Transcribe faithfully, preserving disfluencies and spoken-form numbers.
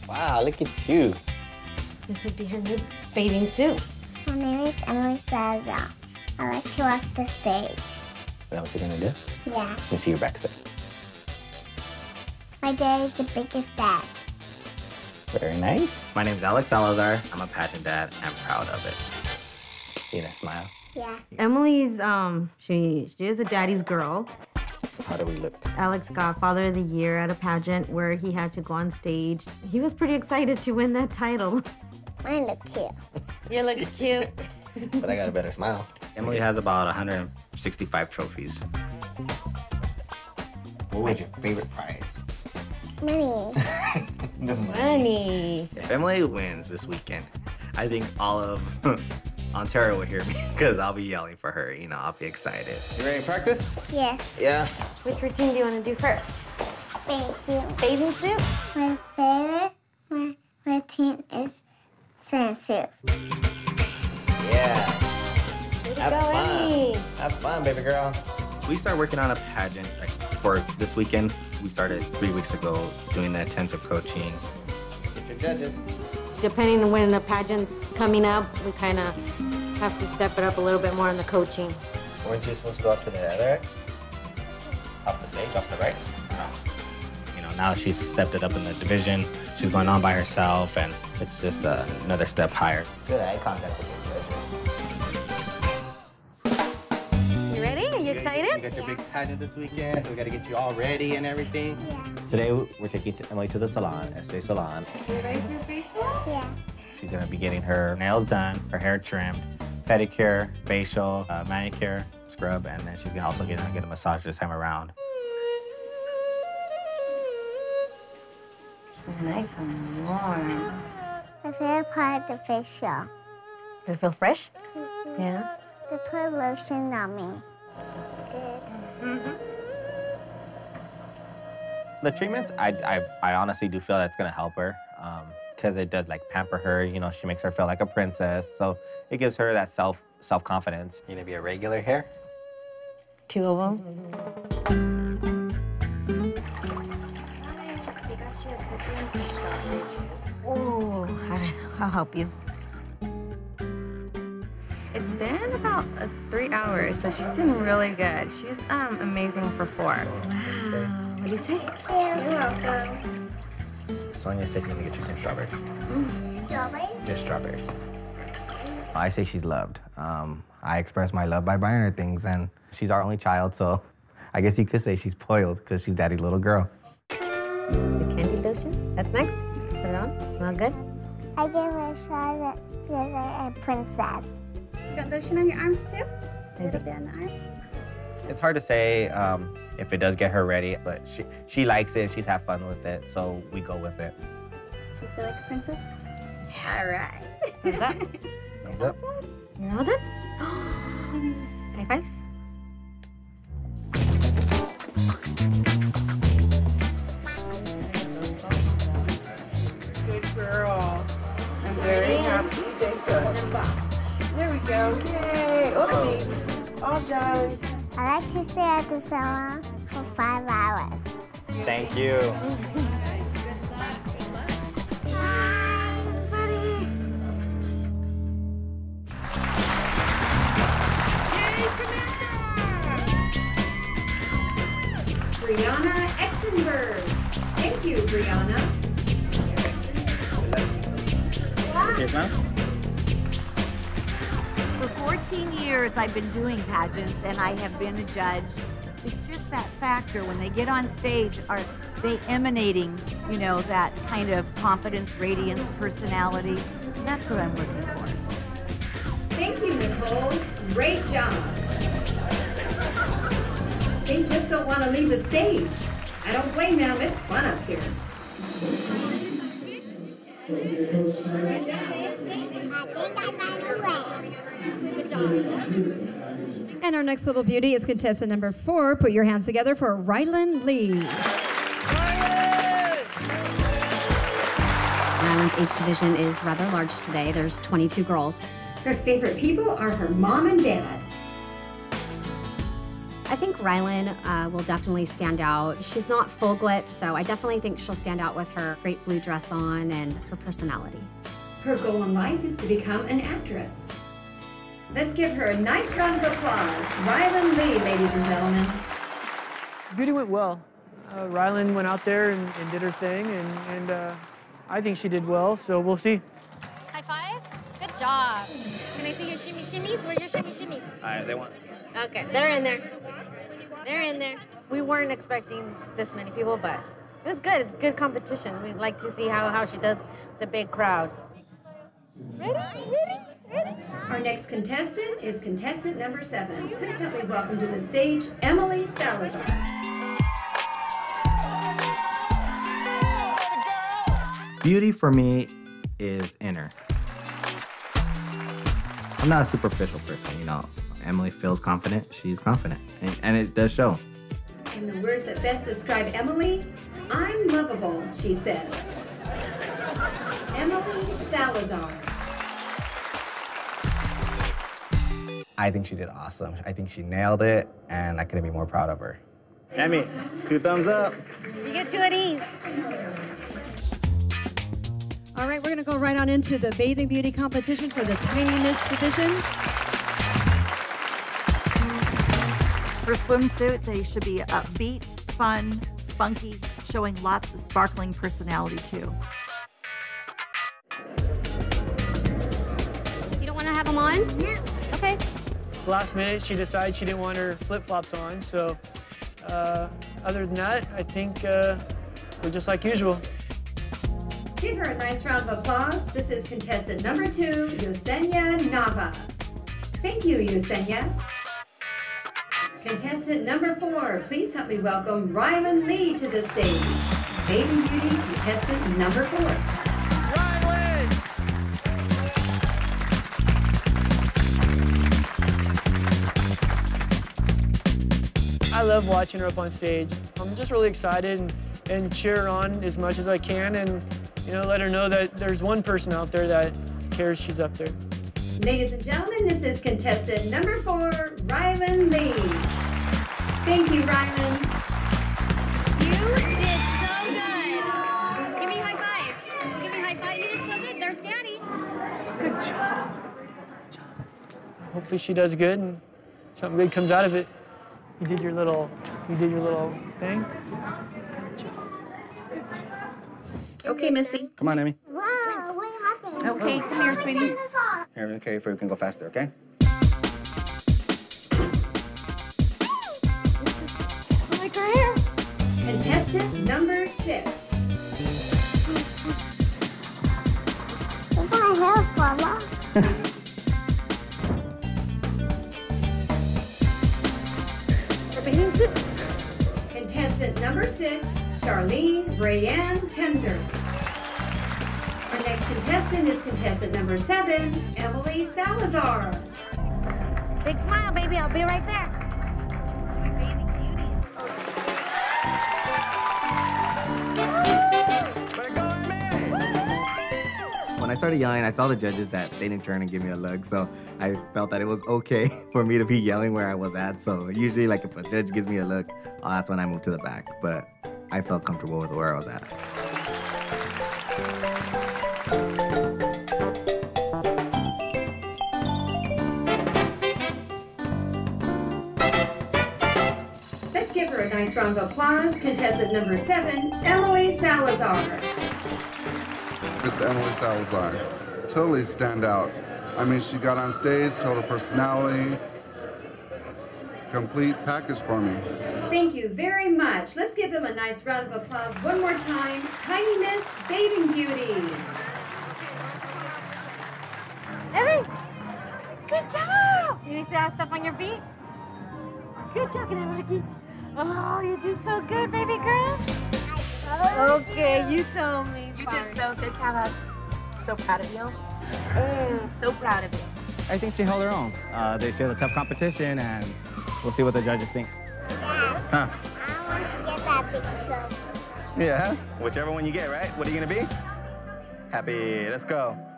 Wow, look at you. This would be her new bathing suit. My name is Alex Salazar. I like to walk the stage. Is that what you're gonna do? Yeah. Let me see your backside. My dad is the biggest dad. Very nice. My name's Alex Salazar. I'm a pageant dad. I'm proud of it. See that smile? Yeah. Emily's, um, she, she is a daddy's girl. So how do we look? Alex got Father of the Year at a pageant where he had to go on stage. He was pretty excited to win that title. Mine look cute. You look cute. But I got a better smile. Emily has about one hundred sixty-five trophies. What was your favorite prize? Money. The money. Money. If Emily wins this weekend, I think all of Ontario will hear me because I'll be yelling for her. You know, I'll be excited. You ready to practice? Yes. Yeah. Which routine do you want to do first? Bathing suit. Bathing suit? My favorite my routine is swimsuit. Yeah. Way to Have go, fun. Emily. Have fun, baby girl. We started working on a pageant like, for this weekend. We started three weeks ago doing the intensive coaching. Get your judges. Depending on when the pageant's coming up, we kind of have to step it up a little bit more in the coaching. Weren't you supposed to go up to the other X? Off the stage, off the right? No. You know, now she's stepped it up in the division. She's going on by herself, and it's just uh, another step higher. Good eye contact with your judges. You ready? Are you excited? You got your big pageant this weekend, so we got to get you all ready and everything. Yeah. Today, we're taking Emily to the salon, S J Salon. You ready for your facial? Yeah. She's gonna be getting her nails done, her hair trimmed, pedicure, facial, uh, manicure, scrub, and then she's gonna also get, get a massage this time around. Nice and warm. My favorite part of the facial. Does it feel fresh? Yeah. They put lotion on me. The treatments, I, I, I honestly do feel that's gonna help her, because it does like pamper her. You know, she makes her feel like a princess, so it gives her that self self confidence. You gonna be a regular hair? Two of them. Oh, I'll help you. It's been about uh, three hours, so she's doing really good. She's um, amazing for four. Wow. What do you say? You're welcome. Sonia said she's gonna get you some strawberries. Strawberries? Just strawberries. I say she's loved. Um, I express my love by buying her things, and she's our only child, so I guess you could say she's spoiled because she's daddy's little girl. The candy lotion. That's next. Put it on. Smell good. I give her a shot at because I'm a princess. Do you want lotion on your arms too? A little bit on the arms. It's hard to say um, if it does get her ready, but she she likes it. She's had fun with it, so we go with it. Do you feel like a princess? Yeah. All right. Thumbs up. Thumbs up. You're all done? High fives. Good girl. I'm very happy. Thank you. There we go. Yay. Oopsie. All done. I like to stay at the salon for five hours. Thank you. Bye, buddy. Brianna Exenberg. Thank you, Brianna. Cheers, man. For fourteen years, I've been doing pageants, and I have been a judge. It's just that factor when they get on stage, are they emanating, you know, that kind of confidence, radiance, personality? And that's what I'm looking for. Thank you, Nicole. Great job. They just don't want to leave the stage. I don't blame them. It's fun up here. And our next little beauty is contestant number four. Put your hands together for Rylan Lee. Rylan's age division is rather large today. There's twenty-two girls. Her favorite people are her mom and dad. I I think Rylan uh, will definitely stand out. She's not full glitz, so I definitely think she'll stand out with her great blue dress on and her personality. Her goal in life is to become an actress. Let's give her a nice round of applause. Rylan Lee, ladies and gentlemen. Beauty went well. Uh, Rylan went out there and, and did her thing, and, and uh, I think she did well, so we'll see. High five? Good job. Can I see your shimmy shimmies? Where are your shimmy shimmies? All right, they want. Okay, they're in there. They're in there. We weren't expecting this many people, but it was good. It's good competition. We'd like to see how, how she does with the big crowd. Ready? Ready? Ready? Our next contestant is contestant number seven. Please help me welcome to the stage, Emily Salazar. Beauty for me is inner. I'm not a superficial person, you know. Emily feels confident, she's confident, and, and it does show. In the words that best describe Emily, I'm lovable, she says. Emily Salazar. I think she did awesome. I think she nailed it, and I couldn't be more proud of her. Emmy, two thumbs up. You get two of these. All right, we're gonna go right on into the bathing beauty competition for the Tiny Miss division. For swimsuit, they should be upbeat, fun, spunky, showing lots of sparkling personality too. You don't want to have them on? No. Okay. Last minute, she decided she didn't want her flip-flops on, so uh, other than that, I think uh, we're just like usual. Give her a nice round of applause. This is contestant number two, Yesenia Nava. Thank you, Yesenia. Contestant number four, please help me welcome Rylan Lee to the stage. Bathing Beauty contestant number four. Rylan! I love watching her up on stage. I'm just really excited and, and cheer her on as much as I can, and you know, let her know that there's one person out there that cares she's up there. Ladies and gentlemen, this is contestant number four, Rylan Lee. Thank you, Rylan. You did so good. Give me a high five. Give me a high five. You did so good. There's Daddy. Good job. Good job. Hopefully she does good and something good comes out of it. You did your little, you did your little thing. Good job. Good job. Okay, Missy. Come on, Emmy. Whoa, what happened? Okay, come here, sweetie. Here, okay, for you can go faster, okay? I like her hair. Contestant number six. Look at my hair, Mama. Contestant number six, Charlene Rayanne Tender. Our next contestant is contestant number seven, Emily Salazar. Big smile, baby. I'll be right there. When I started yelling, I saw the judges that they didn't turn and give me a look, so I felt that it was okay for me to be yelling where I was at. So usually, like, if a judge gives me a look, oh, that's when I move to the back. But I felt comfortable with where I was at. Let's give her a nice round of applause. Contestant number seven, Emily Salazar. It's Emily Salazar. Totally stand out. I mean, she got on stage, total personality, complete package for me. Thank you very much. Let's give them a nice round of applause one more time. Tiny Miss Bathing Beauty. Emmy, good job. You need to have stuff on your feet? Good job, Lucky. Oh, you did so good, baby girl. Okay, you told me. You did so good, Kara. So proud of you. Mm, so proud of you. I think she held her own. Uh, they showed a tough competition, and we'll see what the judges think. Yeah. Huh? I want to get that big stuff. Yeah? Whichever one you get, right? What are you gonna be? Happy. Let's go.